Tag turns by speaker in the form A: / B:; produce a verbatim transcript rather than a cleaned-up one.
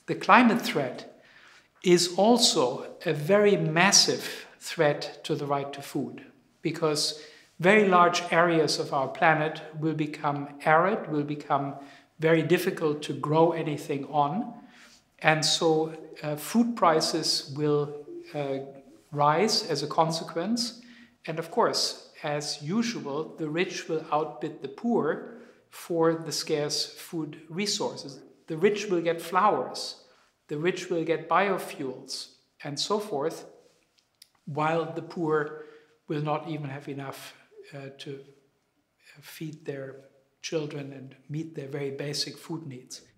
A: the climate threat is also a very massive threat to the right to food, because very large areas of our planet will become arid, will become very difficult to grow anything on. And so uh, food prices will uh, rise as a consequence. And of course, as usual, the rich will outbid the poor for the scarce food resources. The rich will get flowers, the rich will get biofuels, and so forth, while the poor will not even have enough uh, to feed their children and meet their very basic food needs.